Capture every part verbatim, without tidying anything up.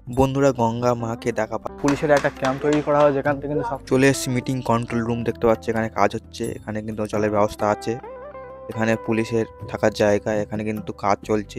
বন্ধুরা গঙ্গা মাকে দেখা পা পুলিশের একটা ক্যাম্প তৈরি করা হয় যেখান থেকে কিন্তু সব চলে এসেছি মিটিং কন্ট্রোল রুম দেখতে পাচ্ছি এখানে কাজ হচ্ছে। এখানে কিন্তু জলের ব্যবস্থা আছে, এখানে পুলিশের থাকার জায়গা, এখানে কিন্তু কাজ চলছে।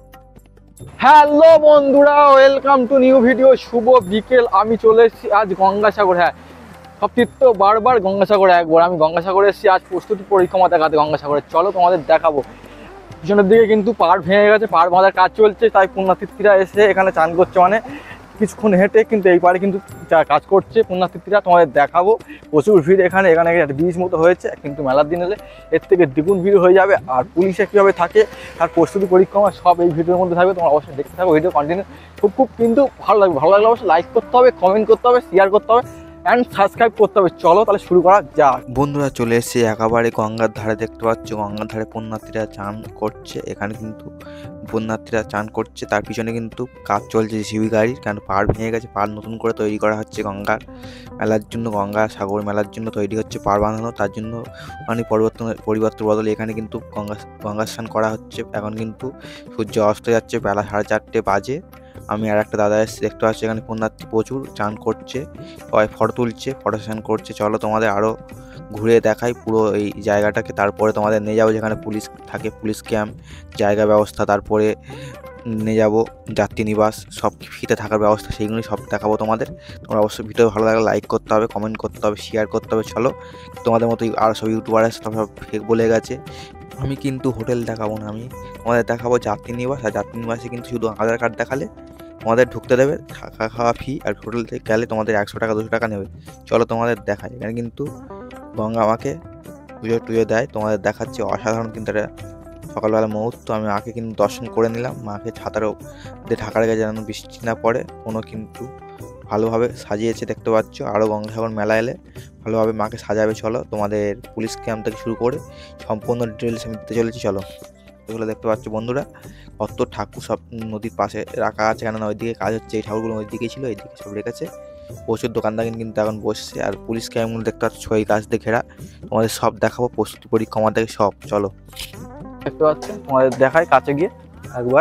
হ্যালো বন্ধুরা, ওয়েলকাম টু নিউ ভিডিও। শুভ বিকেল। আমি চলে এসেছি আজ গঙ্গাসাগর। হ্যাঁ, সব তীর্থ বারবার গঙ্গাসাগরে একবার। আমি গঙ্গাসাগরে এসেছি আজ প্রস্তুতি পরিক্রমা দেখাতে গঙ্গাসাগরে। চলো তোমাদের দেখাবো। পিছনের দিকে কিন্তু পাড় ভেঙে গেছে, পাড় বাঁধার কাজ চলছে, তাই পুণ্যাতিথিরা এসে এখানে চান করছে। মানে কিছুক্ষণ হেঁটে কিন্তু এই পাড়ে কিন্তু কাজ করছে পুণ্যাতিথিরা, তোমাদের দেখাবো। প্রচুর ভিড় এখানে, এখানে একটা ব্রিজ মতো হয়েছে, কিন্তু মেলার দিন এলে এর থেকে দ্বিগুণ ভিড় হয়ে যাবে। আর পুলিশে কীভাবে থাকে তার প্রস্তুতি পরিক্রমা সব এই ভিডিওর মধ্যে থাকবে, তোমরা অবশ্যই দেখতে থাকো। ভিডিও কন্টিনিউ খুব খুব কিন্তু ভালো লাগবে। ভালো লাগলে অবশ্যই লাইক করতে হবে, কমেন্ট করতে হবে, শেয়ার করতে হবে অ্যান্ড সাবস্ক্রাইব করতে হবে। চলো তাহলে শুরু করা যাক। বন্ধুরা চলে এসেছি একেবারে গঙ্গার ধারে, দেখতে পাচ্ছ গঙ্গার ধারে পুণ্যার্থীরা চান করছে। এখানে কিন্তু পুণ্যার্থীরা চান করছে, তার পিছনে কিন্তু কাজ চলছে জিসিবি গাড়ির, কারণ পাড় ভেঙে গেছে, পাড় নতুন করে তৈরি করা হচ্ছে গঙ্গার মেলার জন্য। গঙ্গা সাগর মেলার জন্য তৈরি হচ্ছে পাড় বাঁধানো, তার জন্য মানে পরিবর্তন পরিবর্তন বদলে এখানে কিন্তু গঙ্গা গঙ্গা স্নান করা হচ্ছে। এখন কিন্তু সূর্য অস্ত যাচ্ছে, বেলা সাড়ে চারটে বাজে। আমি আর একটা দাদা এসে দেখতে পাচ্ছি এখানে পুণ্যার্থী প্রচুর চান করছে, সবাই ফটো তুলছে, ফটো সেশন করছে। চলো তোমাদের আরও ঘুরে দেখাই পুরো এই জায়গাটাকে, তারপরে তোমাদের নিয়ে যাবো যেখানে পুলিশ থাকে, পুলিশ ক্যাম্প, জায়গা ব্যবস্থা, তারপরে নিয়ে যাবো যাত্রী নিবাস, সব ফ্রিতে থাকার ব্যবস্থা, সেইগুলোই সব দেখাবো তোমাদের। তোমরা অবশ্যই ভিডিও ভালো লাগলে লাইক করতে হবে, কমেন্ট করতে হবে, শেয়ার করতে হবে। চলো তোমাদের মতো আর সব ইউটিউবার আছে সব ফেক বলে গেছে। আমি কিন্তু হোটেল দেখাবো না, আমি তোমাদের দেখাবো যাত্রী নিবাস। আর যাত্রী নিবাসে কিন্তু শুধু আধার কার্ড দেখালে তোমাদের ঢুকতে দেবে, থাকা খাওয়া ফি, আর হোটেল থেকে গেলে তোমাদের একশো টাকা দুশো টাকা নেবে। চলো তোমাদের দেখাই। এখানে কিন্তু গঙ্গা মাকে পুজো টুজো দেয়, তোমাদের দেখাচ্ছি। অসাধারণ কিন্তু এটা সকালবেলা মুহূর্ত। আমি মাকে কিন্তু দর্শন করে নিলাম, মাকে ছাতারও দিয়ে ঢাকা রেখে যেন বৃষ্টি না পড়ে, কোনো কিন্তু ভালোভাবে সাজিয়েছে দেখতে পাচ্ছ। আরও গঙ্গাসাগর মেলা এলে ভালোভাবে মাকে সাজাবে। চলো তোমাদের পুলিশ ক্যাম্প থেকে শুরু করে সম্পূর্ণ ডিটেলস আমি দিতে চলেছি। চলো এগুলো দেখতে পাচ্ছ বন্ধুরা, কত ঠাকুর সব নদীর পাশে রাখা আছে, কেননা ওইদিকে কাজ হচ্ছে, এই ঠাকুরগুলো ওইদিকেই ছিল, এইদিকে সব রেখেছে। প্রচুর দোকানদার কিন্তু এখন বসছে। আর পুলিশ ক্যাম্পগুলো দেখতে পাচ্ছ ছয় গাছ দিয়ে ঘেরা, তোমাদের সব দেখাবো প্রস্তুতি পরিক্রমা থেকে সব। চলো দেখতে পাচ্ছেন, তোমাদের দেখায় কাছে গিয়ে একবার।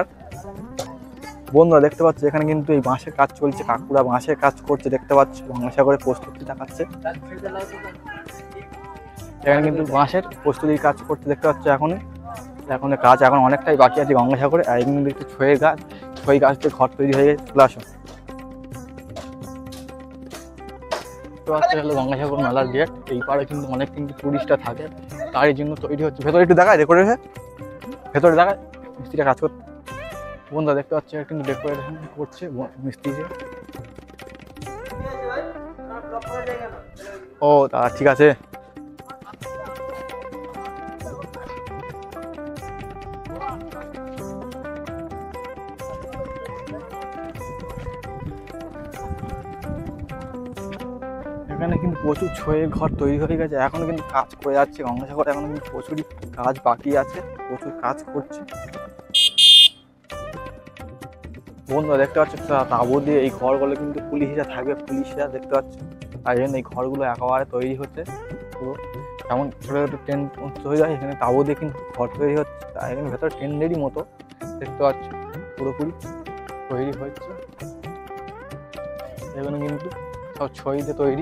বন্ধুরা দেখতে পাচ্ছ এখানে কিন্তু এই বাঁশের কাজ চলছে, কাকুরা বাঁশের কাজ করছে দেখতে পাচ্ছ, গঙ্গাসাগরের প্রস্তুতি দেখাচ্ছে। এখানে কিন্তু বাঁশের প্রস্তুতির কাজ করতে দেখতে পাচ্ছ। এখন এখন কাজ এখন অনেকটাই বাকি আছে গঙ্গাসাগরে। আর এখানে দেখতে ছয়ের গাছ, ছয় গাছ দিয়ে ঘর তৈরি হয়ে গেছে। চলে আসো, দেখতে পাচ্ছ হলো গঙ্গাসাগর মেলার গেট। এই পাড়ে কিন্তু অনেক কিন্তু টুরিস্টরা থাকে, তার জন্য তৈরি হচ্ছে। ভেতরে একটু দেখায়, ডেকোরেশন ভেতরে দেখায়, মিস্ত্রিরা কাজ করছে। বন্ধুরা দেখতে পাচ্ছি কিন্তু ডেকোরেশন করছে মিস্ত্রি। ও দাদা ঠিক আছে। এখানে কিন্তু প্রচুর ছয়ের ঘর তৈরি হয়ে গেছে, এখনো কিন্তু কাজ করে যাচ্ছে গঙ্গাসাগরে। এখনো কিন্তু প্রচুরই কাজ বাকি আছে, প্রচুর কাজ করছে। বন্ধুরা দেখতে পাচ্ছ তাঁবু দিয়ে এই ঘরগুলো কিন্তু পুলিশরা থাকবে, পুলিশরা দেখতে পাচ্ছ। তাই জন্য এই ঘরগুলো একেবারে তৈরি হচ্ছে পুরো, যেমন ছোটো ছোটো টেন্ট হয়ে যায়, এখানে তাঁবু দিয়ে কিন্তু ঘর তৈরি হচ্ছে। তাই এখানে ভেতরে টেন্টেরই মতো দেখতে পাচ্ছ, পুরোপুরি তৈরি হচ্ছে। এগুলো কিন্তু সব ছই দিয়ে তৈরি।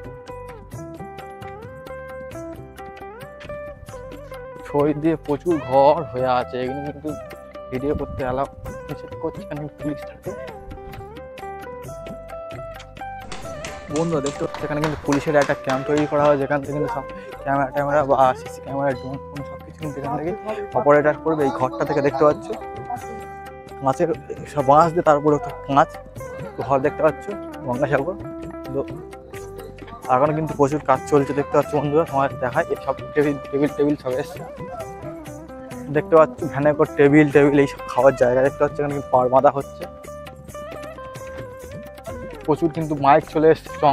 ছই দিয়ে প্রচুর ঘর হয়ে আছে, এগুলো কিন্তু ভিডিও করতে অ্যালাউ নিষেধ করছে, এখানে পুলিশ থাকে। বন্ধুরা দেখতে পাচ্ছি এখানে কিন্তু পুলিশের একটা ক্যাম্প তৈরি করা হয়, যেখান থেকে কিন্তু সব ক্যামেরা ট্যামেরা বা সিসি ক্যামেরা, ড্রোন ফোন সব কিছু কিন্তু এখান থেকে অপারেটার করবে। এই ঘরটা থেকে দেখতে পাচ্ছ মাছের সব বাঁশ দিয়ে, তারপরে কাঁচ ঘর দেখতে পাচ্ছ গঙ্গাসাগর। এখন কিন্তু প্রচুর কাজ চলছে দেখতে পাচ্ছ বন্ধুরা। তোমার দেখায় সব টেবিল টেবিল টেবিল সব এসছে দেখতে পাচ্ছ। ভ্যানে করে টেবিল টেবিল এইসব খাওয়ার জায়গা দেখতে পাচ্ছ। এখানে কিন্তু পাড় বাঁধা হচ্ছে, প্রচুর কিন্তু মাইক চলে এসছে স্ট্রং।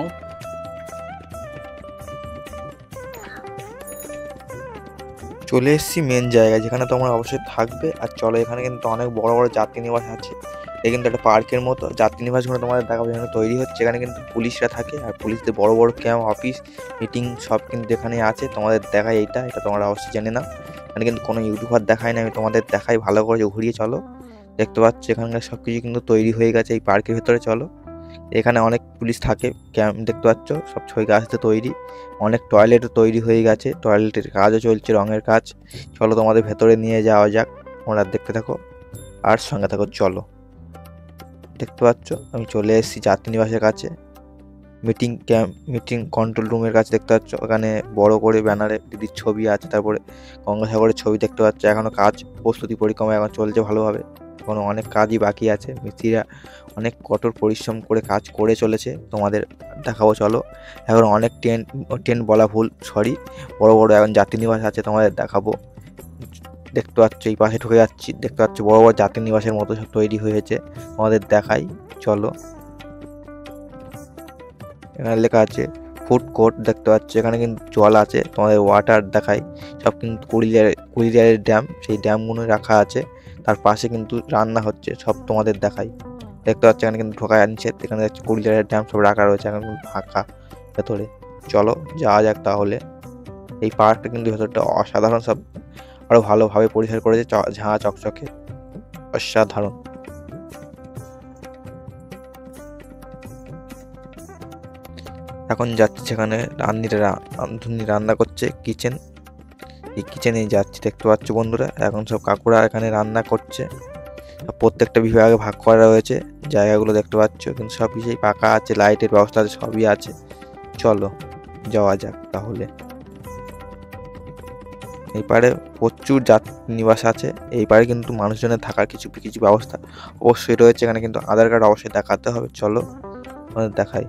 চলে এসেছি মেন জায়গায়, যেখানে তোমরা অবশ্যই থাকবে। আর চলো এখানে কিন্তু অনেক বড় বড় যাত্রী নিবাস আছে, এটা কিন্তু একটা পার্কের মতো। যাত্রী নিবাসগুলো তোমাদের দেখাবো, যেখানে তৈরি হচ্ছে। এখানে কিন্তু পুলিশরা থাকে, আর পুলিশদের বড় বড় ক্যাম্প, অফিস, মিটিং সব কিন্তু এখানে আছে। তোমাদের দেখাই এইটা, এটা তোমরা অবশ্যই জেনে নাও। এখানে কিন্তু কোনো ইউটিউবার দেখায় না, আমি তোমাদের দেখাই ভালো করে ঘুরিয়ে। চলো দেখতে পাচ্ছ এখানকার সব কিছু কিন্তু তৈরি হয়ে গেছে এই পার্কের ভেতরে। চলো, এখানে অনেক পুলিশ থাকে, ক্যাম্প দেখতে পাচ্ছ সব ছয় গাছতে তৈরি। অনেক টয়লেটও তৈরি হয়ে গেছে, টয়লেটের কাজও চলছে, রঙের কাজ। চলো তোমাদের ভেতরে নিয়ে যাওয়া যাক, তোমরা দেখতে থাকো আর সঙ্গে থাকো। চলো, দেখতে পাচ্ছ আমি চলে এসেছি যাত্রী নিবাসের কাছে, মিটিং ক্যাম্প মিটিং কন্ট্রোল রুমের কাছে। দেখতে পাচ্ছ ওখানে বড় করে ব্যানারে দিদির ছবি আছে, তারপরে গঙ্গাসাগরের ছবি দেখতে পাচ্ছ। এখনও কাজ প্রস্তুতি পরিক্রমা এখন চলছে ভালোভাবে, এখনও অনেক কাজই বাকি আছে। মিস্ত্রিরা অনেক কঠোর পরিশ্রম করে কাজ করে চলেছে, তোমাদের দেখাবো। চলো, এখন অনেক টেন্ট টেন্ট বলা ভুল, সরি, বড় বড় এখন যাত্রী নিবাস আছে, তোমাদের দেখাবো। দেখতে পাচ্ছ এই পাশে ঢুকে যাচ্ছি, দেখতে পাচ্ছ বড় বড় যাত্রী নিবাসের মতো সব তৈরি হয়েছে, তোমাদের দেখাই। চলো, এখানে লেখা আছে ফুড কোর্ট, দেখতে পাচ্ছ এখানে কিন্তু জল আছে, তোমাদের ওয়াটার দেখাই। সব কিন্তু কুড়িলিয়ার কুড়িলিয়ারের ড্যাম, সেই ড্যামগুলো রাখা আছে, তার পাশে কিন্তু রান্না হচ্ছে, সব তোমাদের দেখাই। দেখতে পাচ্ছ এখানে কিন্তু ঢোকা যাচ্ছে, এখানে হচ্ছে কুড়িলিয়ারের ড্যাম সব রাখা রয়েছে, এখন কিন্তু ফাঁকা ভেতরে। চলো যাওয়া যাক তাহলে। এই পার্কটা কিন্তু ভেতরটা অসাধারণ, সব আরো ভালোভাবে পরিষ্কার করেছে, ঝাঁ চকচকে, অসাধারণ। এখন যাচ্ছি সেখানে রান্নিরা রাঁধুনি রান্না করছে, কিচেন, এই কিচেনে যাচ্ছি। দেখতে পাচ্ছ বন্ধুরা এখন সব কাকুরা এখানে রান্না করছে, প্রত্যেকটা বিভাগে ভাগ করা রয়েছে জায়গাগুলো, দেখতে পাচ্ছ কিন্তু সব কিছুই পাকা আছে, লাইটের ব্যবস্থা আছে, সবই আছে। চলো যাওয়া যাক তাহলে। এই পারে প্রচুর যাত্রী নিবাস আছে, এই পারে কিন্তু মানুষজনের থাকার কিছু কিছু ব্যবস্থা অবশ্যই রয়েছে, এখানে কিন্তু আধার কার্ড অবশ্যই দেখাতে হবে। চলো আমাদের দেখাই।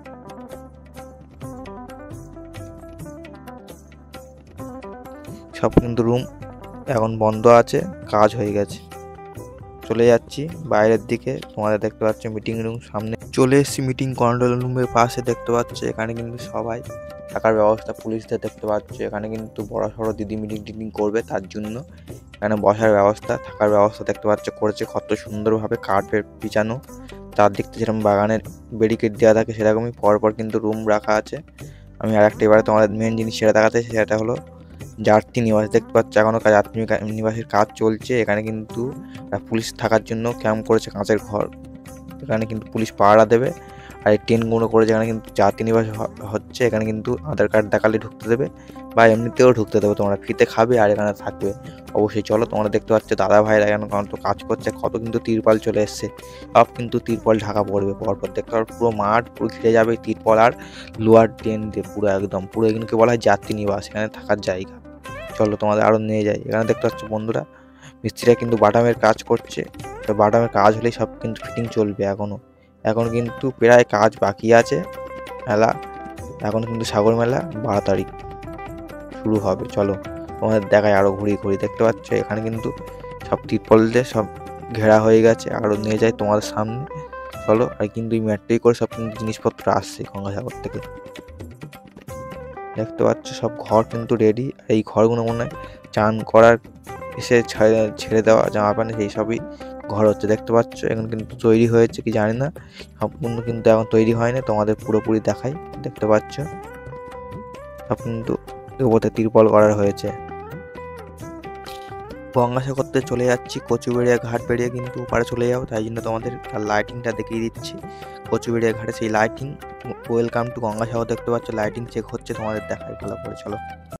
সব কিন্তু রুম এখন বন্ধ আছে, কাজ হয়ে গেছে। চলে যাচ্ছি বাইরের দিকে, তোমাদের দেখতে পাচ্ছ মিটিং রুম সামনে চলে এসেছি। মিটিং কন্ট্রোল রুমের পাশে দেখতে পাচ্ছ এখানে কিন্তু সবাই থাকার ব্যবস্থা, পুলিশদের দেখতে পাচ্ছ এখানে কিন্তু বড় সড়ো দিদি মিটিং টিটিং করবে, তার জন্য এখানে বসার ব্যবস্থা, থাকার ব্যবস্থা দেখতে পাচ্ছ করেছে কত সুন্দরভাবে, কার্পেট বিছানো, তার দিক থেকে যেরকম বাগানের ব্যারিকেড দেওয়া থাকে সেরকমই পরপর কিন্তু রুম রাখা আছে। আমি আর একটা এবারে তোমাদের মেন জিনিস সেটা দেখাতে, সেটা হলো যাত্রী নিবাস। দেখতে পাচ্ছ এখনো যাত্রী নিবাসের কাজ চলছে, এখানে কিন্তু পুলিশ থাকার জন্য ক্যাম্প করেছে, কাঁচের ঘর, এখানে কিন্তু পুলিশ পাহারা দেবে। আর এই ট্রেনগুলো করে যেখানে কিন্তু যাত্রী নিবাস হচ্ছে, এখানে কিন্তু আধার কার্ড দেখালে ঢুকতে দেবে বা এমনিতেও ঢুকতে দেবে, তোমরা ফ্রিতে খাবে আর এখানে থাকবে অবশ্যই। চলো, তোমরা দেখতে পাচ্ছ দাদা ভাইরা এখানে কত কাজ করছে, কত কিন্তু তিরপাল চলে এসছে, সব কিন্তু তিরপল ঢাকা পড়বে পরপর। দেখতে পাচ্ছ পুরো মাঠ পুরো ঘিরে যাবে তিরপল আর লোহার ট্রেন দিয়ে, পুরো একদম পুরো এগুলোকে বলা হয় যাত্রী নিবাস, এখানে থাকার জায়গা। চলো তোমাদের আরও নিয়ে যাই। এখানে দেখতে পাচ্ছ বন্ধুরা মিস্ত্রিরা কিন্তু বাটামের কাজ করছে, তো বাটামের কাজ হলেই সব কিন্তু ফিটিং চলবে। এখনও এখন কিন্তু প্রায় কাজ বাকি আছে, মেলা এখন কিন্তু সাগর মেলা বারো তারিখ শুরু হবে। চলো তোমাদের দেখায় আরও ঘুরি ঘুরি। দেখতে পাচ্ছ এখানে কিন্তু সব তিরপল দিয়ে সব ঘেরা হয়ে গেছে, আরও নিয়ে যায় তোমাদের সামনে। চলো, আর কিন্তু এই ম্যাট্রিক করে সব কিন্তু জিনিসপত্র আসছে গঙ্গাসাগর থেকে। দেখতে পাচ্ছ সব ঘর কিন্তু রেডি, আর এই ঘরগুলো মনে হয় চান করার এসে ছেড়ে দেওয়া জামা প্যান্ট সেই সবই ঘর হচ্ছে। দেখতে পাচ্ছ এখন কিন্তু তৈরি হয়েছে কি জানি না, সম্পূর্ণ কিন্তু এখন তৈরি হয়নি, তোমাদের পুরোপুরি দেখাই। দেখতে পাচ্ছ সব কিন্তু উপরে তিরপল করার হয়েছে। গঙ্গাসাগরতে চলে যাচ্ছি, কচুবেড়িয়া ঘাট বেরিয়ে কিন্তু ওপারে চলে যাবো, তাই জন্য তোমাদের লাইটিংটা দেখিয়ে দিচ্ছি। কচুবেড়িয়া ঘাটে সেই লাইটিং, ওয়েলকাম টু গঙ্গাসাগর। দেখতে পাচ্ছ লাইটিং চেক হচ্ছে, তোমাদের দেখাই ভালো করে। চলো।